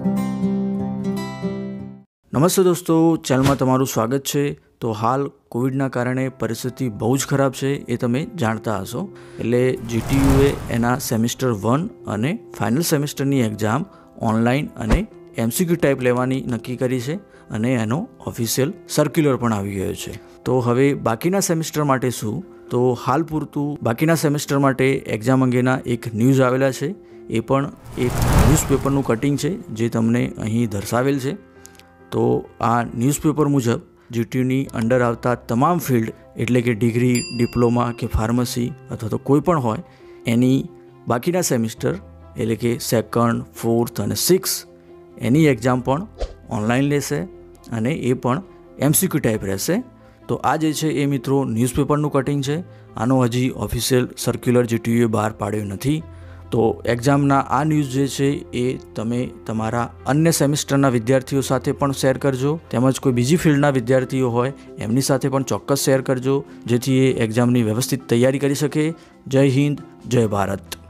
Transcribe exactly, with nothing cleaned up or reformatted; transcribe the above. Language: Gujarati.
નમસ્તે દોસ્તો, ચેનલમાં તમારું સ્વાગત છે। તો હાલ કોવિડના કારણે પરિસ્થિતિ બહુ જ ખરાબ છે એ તમે જાણતા હશો। એટલે જીટીયુએ એના સેમિસ્ટર વન અને ફાઇનલ સેમિસ્ટરની એક્ઝામ ઓનલાઈન અને એમસીક્યુ ટાઈપ લેવાની નક્કી કરી છે અને એનો ઓફિશિયલ સર્ક્યુલર પણ આવી ગયો છે। તો હવે બાકીના સેમિસ્ટર માટે શું? તો હાલ પૂરતું બાકીના સેમિસ્ટર માટે એક્ઝામ અંગેના એક ન્યૂઝ આવેલા છે। એ પણ એક ન્યૂઝપેપરનું કટિંગ છે જે તમને અહીં દર્શાવેલ છે। તો આ ન્યૂઝપેપર મુજબ જીટીયુની અંડર આવતા તમામ ફિલ્ડ એટલે કે ડિગ્રી, ડિપ્લોમા કે ફાર્મસી અથવા તો કોઈ પણ હોય એની બાકીના સેમિસ્ટર એટલે કે સેકન્ડ, ફોર્થ અને સિક્સ એની એક્ઝામ પણ ઓનલાઈન લેશે અને એ પણ એમસીક્યુ ટાઈપ રહેશે। તો આ જે છે એ મિત્રો ન્યૂઝપેપરનું કટિંગ છે। આનો હજી ઓફિશિયલ સર્ક્યુલર જીટીયુએ બહાર પાડ્યો નથી। તો એક્ઝામના આ ન્યૂઝ જે છે એ તમે તમારા અન્ય સેમિસ્ટરના વિદ્યાર્થીઓ સાથે પણ શેર કરજો, તેમજ કોઈ બીજી ફિલ્ડના વિદ્યાર્થીઓ હોય એમની સાથે પણ ચોક્કસ શેર કરજો, જેથી એ એક્ઝામની વ્યવસ્થિત તૈયારી કરી શકે। જય હિન્દ, જય ભારત।